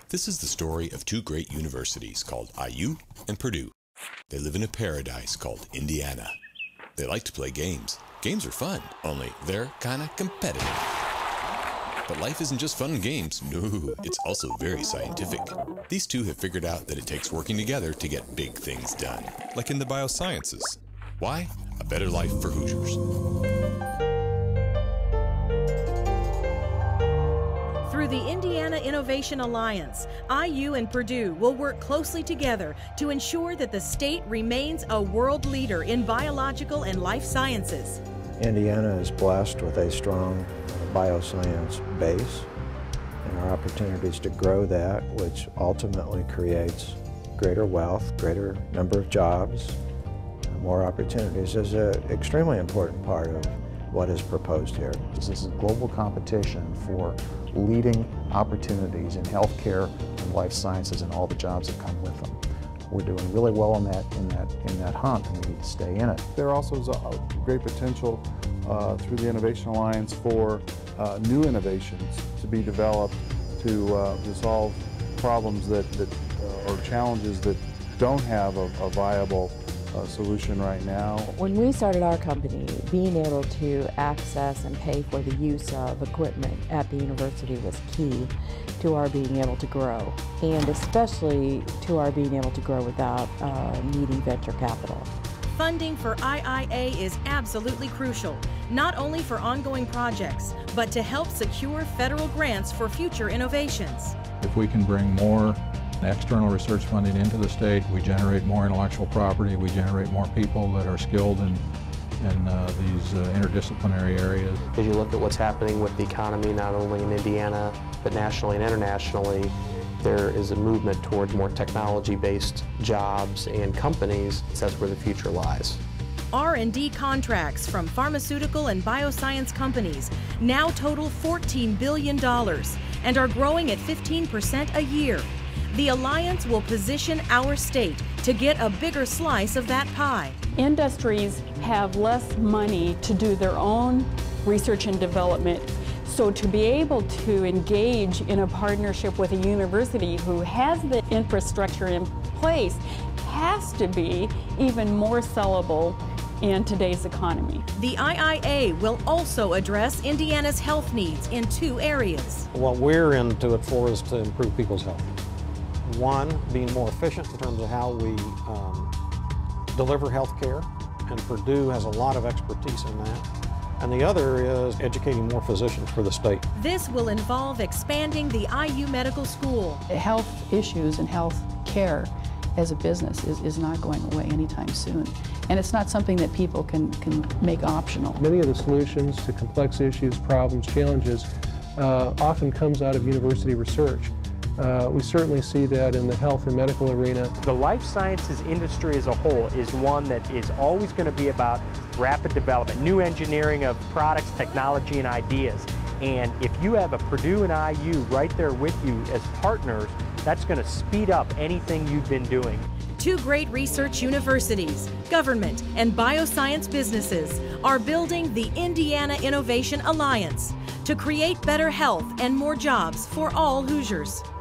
This is the story of two great universities called IU and Purdue. They live in a paradise called Indiana. They like to play games. Games are fun, only they're kinda competitive. But life isn't just fun and games. No, it's also very scientific. These two have figured out that it takes working together to get big things done. Like in the biosciences. Why? A better life for Hoosiers. Through the Indiana Innovation Alliance, IU and Purdue will work closely together to ensure that the state remains a world leader in biological and life sciences. Indiana is blessed with a strong bioscience base, and our opportunities to grow that, which ultimately creates greater wealth, greater number of jobs, more opportunities, is an extremely important part of what is proposed here. This is a global competition for leading opportunities in healthcare and life sciences and all the jobs that come with them. We're doing really well in that hunt, and we need to stay in it. There also is a great potential through the Innovation Alliance for new innovations to be developed to solve problems or challenges that don't have a viable solution right now. When we started our company, being able to access and pay for the use of equipment at the university was key to our being able to grow, and especially to our being able to grow without needing venture capital. Funding for IIA is absolutely crucial, not only for ongoing projects, but to help secure federal grants for future innovations. If we can bring more external research funding into the state, we generate more intellectual property, we generate more people that are skilled in these interdisciplinary areas. As you look at what's happening with the economy, not only in Indiana, but nationally and internationally, there is a movement towards more technology-based jobs and companies. That's where the future lies. R&D contracts from pharmaceutical and bioscience companies now total $14 billion and are growing at 15% a year. The Alliance will position our state to get a bigger slice of that pie. Industries have less money to do their own research and development, so to be able to engage in a partnership with a university who has the infrastructure in place has to be even more sellable in today's economy. The IIA will also address Indiana's health needs in two areas. What we're into it for is to improve people's health. One, being more efficient in terms of how we deliver health care, and Purdue has a lot of expertise in that. And the other is educating more physicians for the state. This will involve expanding the IU Medical School. Health issues and health care as a business is not going away anytime soon. And it's not something that people can make optional. Many of the solutions to complex issues, problems, challenges often comes out of university research. We certainly see that in the health and medical arena. The life sciences industry as a whole is one that is always going to be about rapid development, new engineering of products, technology, and ideas. And if you have a Purdue and IU right there with you as partners, that's going to speed up anything you've been doing. Two great research universities, government, and bioscience businesses are building the Indiana Innovation Alliance to create better health and more jobs for all Hoosiers.